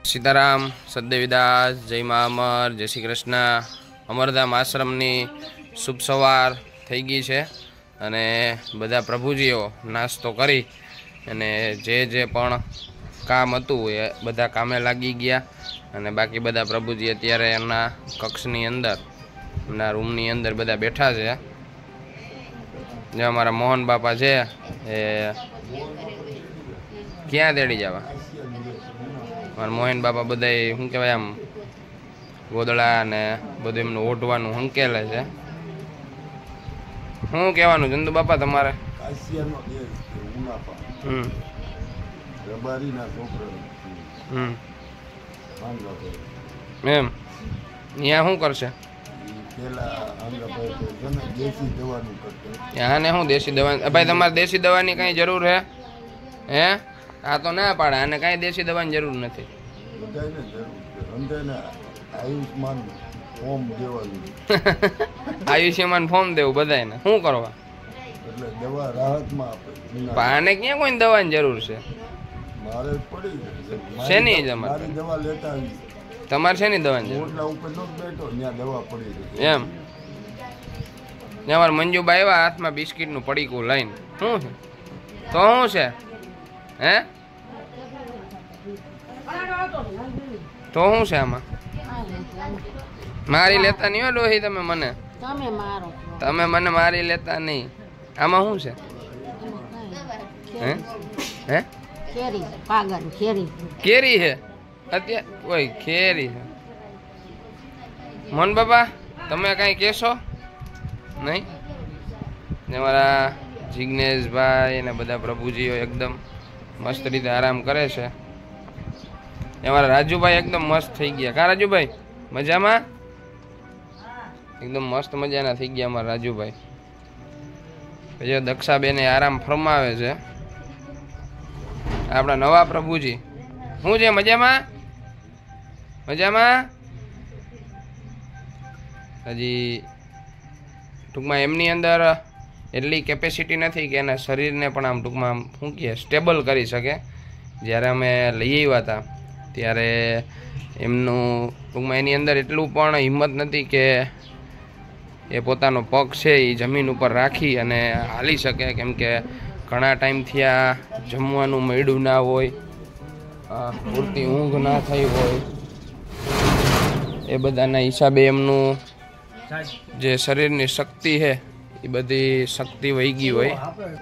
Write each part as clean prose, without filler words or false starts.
सीताराम सददेवीदास जय मा अमर जय श्री कृष्ण। अमरधाम आश्रमनी शुभ सवार थई गई है अने बधा प्रभुजीओ नास्तो करी अने जे पण काम हतुं ए बधा कामे लागी गया अने बाकी बधा प्रभुजी अत्यारे एमना कक्षनी अंदर एमना रूमनी अंदर बधा बैठा है। जो अमारा मोहन बापा है ए क्या तेड़ी जावा मारा मोहन बापा बधाई शू कहेवाय आम गोदड़ा ने बधुं एमनुं ओढवानुं हंकेले छे। शू कहेवानुं चंदू बापा तमारे? एम यहाँ शू करशे? यहाँ ने शू देशी दवा? भाई तमारे देशी दवानी कई जरूर है? हे आ तो ना पाड़े आने कई देशी दवानी जरूर नहीं। आयुष्यमान फॉर्म देव बधाई ने शू करवा? आने क्या कोई दवा जरूर है? शेनी तमारे शेनी दवा एम अमार मंजूबा आव्या हाथ में बिस्किट नु पड़ीकू लईने शू छे तो शू छे हे तो शू छे आमां मारी लेता नहीं हो डोही तमे मने तमे मने मारी लेता नहीं आमां शू छे हे हे केरी पागल केरी केरी है अत्या ओय केरी है। मोहन बाबा तमे कई कहो नहीं? हमारा जिग्नेश भाई ने बधा प्रभुजीओ एकदम मस्त रीते आराम करे छे। हमारा राजू भाई एकदम मस्त थई गया का राजू भाई मजा में एकदम मस्त मजाना थई गया हमारा राजू भाई। जो दक्षा बेने आराम फरमावे छे आपड़ा नवा प्रभुजी शू छे मजा में मजा में हजी टूंक में एमनी अंदर एटली केपेसिटी नहीं कि एना शरीर ने पण आम टूंक में शू कहे स्टेबल करी सके। ज्यारे अमे लई आव्या हता त्यारे एमनु टूंक में एनी अंदर एटलुं पण हिम्मत नथी के ए पोतानो पग छे ए जमीन उपर राखी अने हाली सके केम के घणा टाइम थी आ जमवानुं मळ्युं ना होय पूरती ऊँघ ना थई होय ए बधाना हिसाबे एमनुं जे शरीरनी शक्ति है ये बधी शक्ति वही गई होय।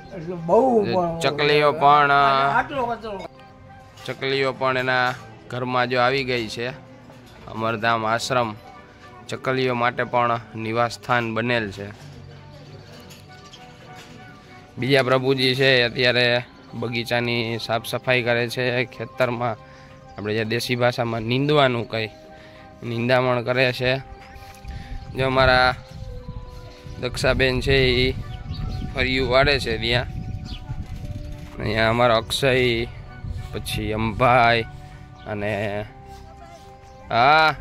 चकलीओ पण एना घरमां जो आवी गई छे। अमरधाम आश्रम चकलीओ माटे पण निवास स्थान बनेल छे। बीजा प्रभुजी छे अत्यारे बगीचानी साफ सफाई करे छे। खेतरमां आपणे जे देशी भाषामां नींदवानुं कही निंदामण करे छे। जो अमारा दक्षाबेन है फरियू वाड़े है त्या अहींया अमारा अक्षय पछी अंबाई अने हाँ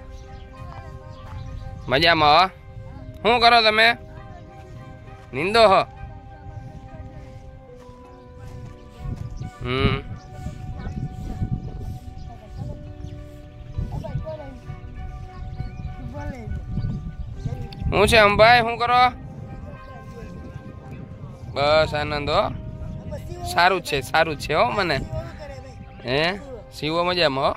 मजा में हो शू करो तमे नींदो हो? शू छे अंबाई शू करो? बस आनंद हो सारू छे हो मने हे सीवो मजा में हो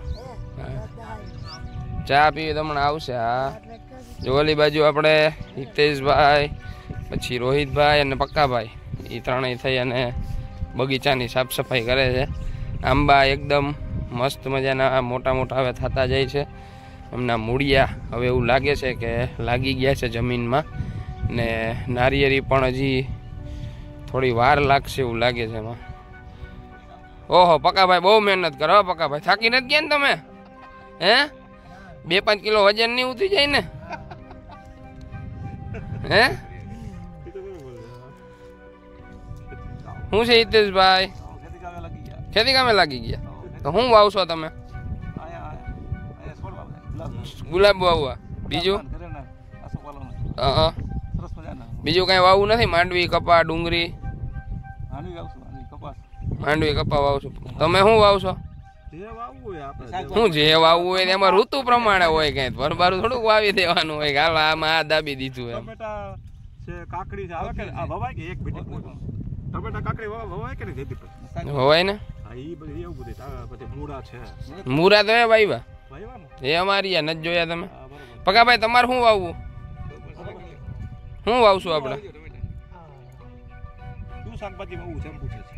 चा पीवी तो मने आवशे। हाँ जो ओली बाजू आपणे हितेश भाई पछी रोहित भाई अने पक्का भाई ए त्रणेय थई अने बगीचानी साफ सफाई करे छे। आंबा एकदम मस्त मजाना मोटा मोटा हवे थता जाय छे। एमना मूड़िया हवे एवुं लागे छे के लागी गया छे जमीन में ने नारिયેરી पण हजी थोड़ी वार लागशे एवुं लागे छे एमां। ओहो पक्का भाई बहु मेहनत करो पक्का भाई थाकी नथी गया ने तमे हे 2-5 किलो वजन नहीं उतरी जाय ने हे शू छे हितेश भाई खेती कामे लागी गया तो शू वावशो तमे? गुलाब वाववा बीजू बीजू कई वावू नहीं? मांडवी कपा डूंगरी मांडवी कपा वावशो तमे शू वावशो? શું જે વાવવું હોય એમાં ઋતુ પ્રમાણે હોય કઈ ભરભારું થોડુંક વાવી દેવાનું હોય કે હાલો આમાં આ દાબી દીધું એમ. કાકડી છે આવે કે આ વવાય કે એક બીટી ટમેટા કાકડી વવાય કે નહીં હોય ને ઈ બધી એવું બધું પછી મૂળા છે મૂરા તો એ વાવ્યા વાવ્યા ને એ અમારી આ નથી જોયા તમે. પકાભાઈ તમારે શું વાવવું? શું વાવશું આપણે? શું શાકભાજી વાવવું છે એમ પૂછે છે.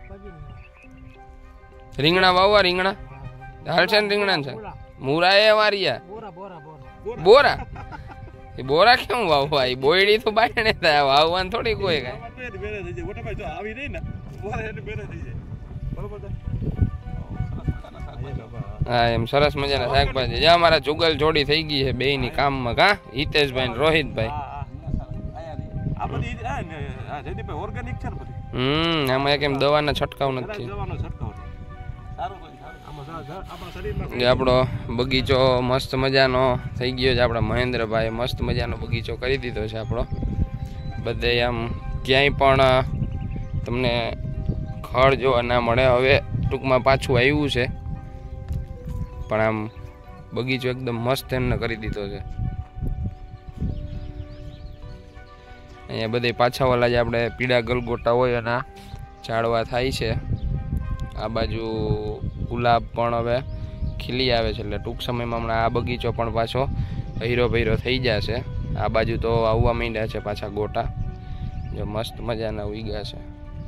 રીંગણા વાવવા? રીંગણા હાલ છે ને રીંગણા છે. મૂરા એ અમારી આ બોરા એ બોરા કેમ વાવવા? એ બોયડી તો બાયણે થાય વાવવાનું થોડી કોઈ કઈ. આવી રહી ને બરોબર. હા એમ સરસ મજાના શાકભાજી જ્યાં અમારા જુગલ જોડી થઈ ગઈ છે બે ની કામમાં. કા હિતેશભાઈ ને રોહિતભાઈ. આ બધી જયદીપભાઈ ઓર્ગેનિક છે ને બધી. આમાં એક એમ દવાના છંટકાવ નથી. દવાનો છંટકાવ છે. સારું બધી આપણા શરીરમાં જે આપણો બગીચો મસ્ત મજાનો થઈ ગયો છે. આપણા મહેન્દ્રભાઈ મસ્ત મજાનો બગીચો કરી દીધો છે આપણો. બધે આમ ક્યાંય પણ તમને ખડ જોવા ના મળે. હવે ટૂંકમાં પાછું આવ્યું છે પણ આમ બગીચો એકદમ મસ્ત એમને કરી દીધો છે. અહીંયા બધે પાછા વાલા જે આપણે પીળા ગલગોટા હોય એના ઝાડવા થાય છે. આ બાજુ ગુલાબ પણ હવે ખીલી આવે છે એટલે ટૂંક સમયમાં હમણાં આ બગીચો પણ પાછો હીરો ભૈરો થઈ જશે. આ બાજુ તો આવવા માંડ્યા છે પાછા ગોટા જો મસ્ત મજાના ઉગ્યા છે.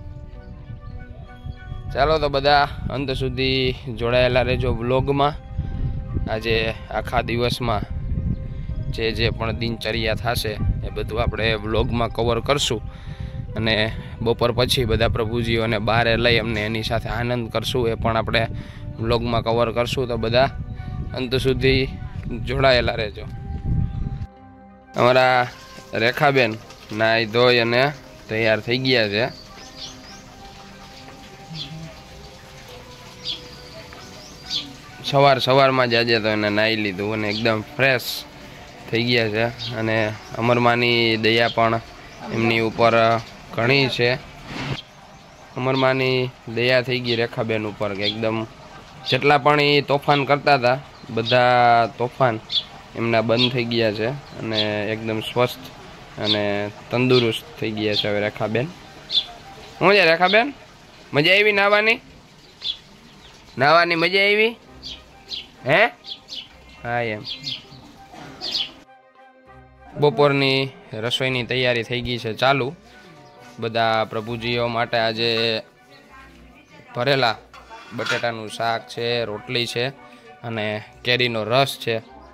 ચાલો તો બધા અંત સુધી જોડાયેલા રહેજો વ્લોગમાં. આજે આખા દિવસમાં જે પણ દિનચર્યા થશે એ બધું આપણે વ્લોગમાં કવર કરશું અને બપોર પછી બધા પ્રભુજીઓને બહાર લઈ અમને એની સાથે આનંદ કરશું એ પણ આપણે વ્લોગમાં કવર કરશું. તો બધા અંત સુધી જોડાયેલા રહેજો. અમારા રેખાબેન નાહી ધોઈ અને તૈયાર થઈ ગયા છે. સવારમાં જ આજે તો એને નાહી લીધું અને એકદમ ફ્રેશ થઈ ગયા છે. અને અમરમાની દયા પણ એમની ઉપર ઘણી છે. અમરમાની દયા થઈ ગઈ રેખાબેન ઉપર કે એકદમ જેટલા પણ એ તોફાન કરતા હતા બધા તોફાન એમના બંધ થઈ ગયા છે અને એકદમ સ્વસ્થ અને તંદુરસ્ત થઈ ગયા છે હવે રેખાબેન. શું છે રેખાબેન, મજા આવી નાહવાની? નાહવાની મજા આવી હે? હા એમ. બપોરની રસોઈની તૈયારી થઈ ગઈ છે ચાલુ. બધા પ્રભુજીઓ માટે આજે ભરેલા બટેટાનું શાક છે, રોટલી છે અને કેરીનો રસ છે.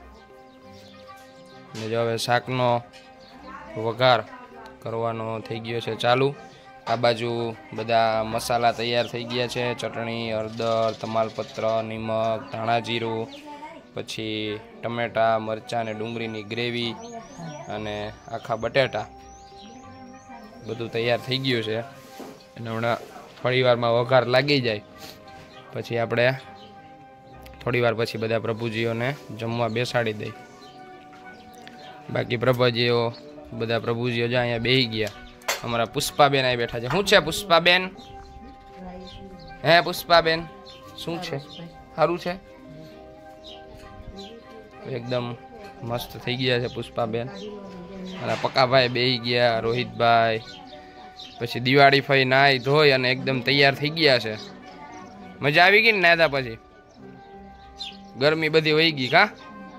અને જો હવે શાકનો વઘાર કરવાનો થઈ ગયો છે ચાલુ. આ બાજુ બધા મસાલા તૈયાર થઈ ગયા છે. ચટણી, હળદર, તમાલપત્ર, નિમક, ધાણા જીરું, પછી ટમેટા, મરચાં અને ડુંગળીની ગ્રેવી અને આખા બટેટા બધું તૈયાર થઈ ગયું છે. અને હમણાં થોડીવારમાં વઘાર લાગી જાય પછી આપણે થોડીવાર પછી બધા પ્રભુજીઓને જમવા બેસાડી દઈ. બાકી બધા પ્રભુજીઓ જ્યાં અહીંયા બેસી ગયા. અમારા પુષ્પાબેન અહીં બેઠા છે. શું છે પુષ્પાબેન? હે પુષ્પાબેન શું છે? સારું છે? એકદમ મસ્ત થઈ ગયા છે પુષ્પાબેન. અને પકાભાઈ બેસી ગયા, રોહિતભાઈ, પછી દિવાળી ફઈ નાહી ધોઈ અને એકદમ તૈયાર થઈ ગયા છે. મજા આવી ગઈ ને નાહતા પછી? ગરમી બધી વહી ગઈ કા?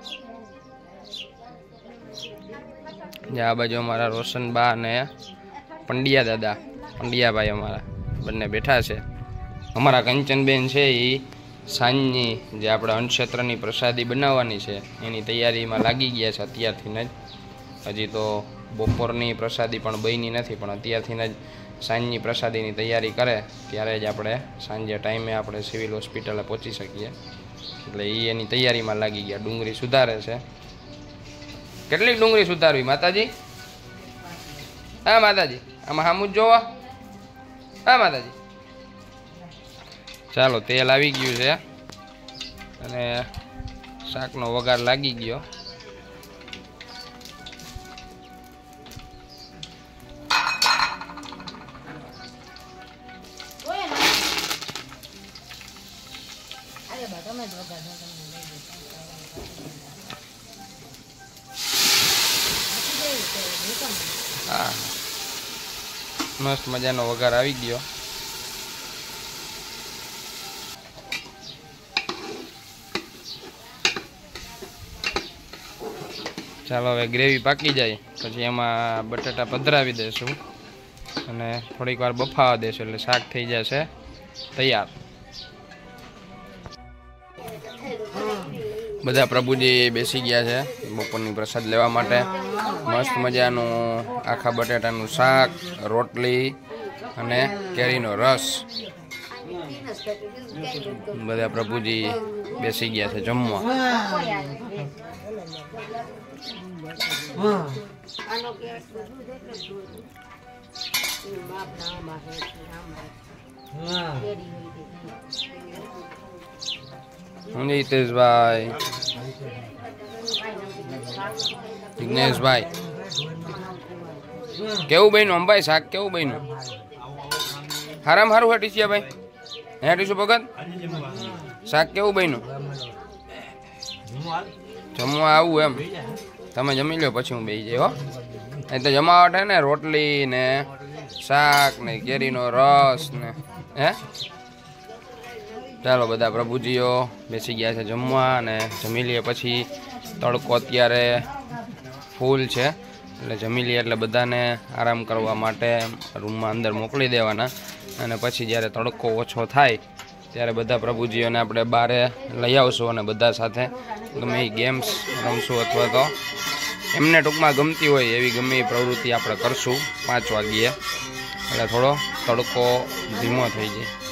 આ બાજુ અમારા રોશનબા અને પંડ્યા દાદા, પંડ્યાભાઈ અમારા બંને બેઠા છે. અમારા કંચનબેન છે એ સાંજની જે આપણે અન્નક્ષેત્રની પ્રસાદી બનાવવાની છે એની તૈયારીમાં લાગી ગયા છે અત્યારથી જ. હજી તો બપોરની પ્રસાદી પણ બની નથી પણ અત્યારથી જ સાંજની પ્રસાદીની તૈયારી કરે ત્યારે જ આપણે સાંજે ટાઈમે આપણે સિવિલ હોસ્પિટલે પહોંચી શકીએ. એટલે એ એની તૈયારીમાં લાગી ગયા. ડુંગળી સુધારે છે. કેટલી ડુંગળી સુધારવી માતાજી? હા માતાજી, આમાં સામું જ જોવા. હા માતાજી. ચાલો તેલ આવી ગયું છે અને શાકનો વઘાર લાગી ગયો. હા, મસ્ત મજાનો વઘાર આવી ગયો. ચાલો હવે ગ્રેવી પાકી જાય પછી એમાં બટાટા પધરાવી દઈશું અને થોડીક વાર બફાવા દઈશું એટલે શાક થઈ જશે તૈયાર. બધા પ્રભુજી બેસી ગયા છે બપોરની પ્રસાદ લેવા માટે. મસ્ત મજાનું આખા બટાટાનું શાક, રોટલી અને કેરીનો રસ. બધા પ્રભુજી બેસી ગયા છે જમવા. હિતેશભાઈ, વિઘ્નેશભાઈ, કેવું બન્યું અંબાઈ શાક? કેવું બન્યું? હારામ હારું હે ટીસિયા ભાઈ? હે ટીસુ ભગત, શાક કેવું બન્યું? જમવા આવું એમ? તમે જમી લો પછી હું બેસી જાય. હો, એ તો જમાવટ હે ને, રોટલી ને શાક ને કેરીનો રસ ને. હે ચાલો બધા પ્રભુજીઓ બેસી ગયા છે જમવા અને જમી લઈએ. પછી તડકો અત્યારે ફૂલ છે એટલે જમી લઈએ એટલે બધાને આરામ કરવા માટે રૂમમાં અંદર મોકલી દેવાના. અને પછી જ્યારે તડકો ઓછો થાય ત્યારે બધા પ્રભુજીઓને આપણે બહારે લઈ આવશું અને બધા સાથે ગમે એ ગેમ્સ રમશું અથવા તો એમને ટૂંકમાં ગમતી હોય એવી ગમે એ પ્રવૃત્તિ આપણે કરશું 5 વાગ્યે એટલે થોડો તડકો ધીમો થઈ જાય.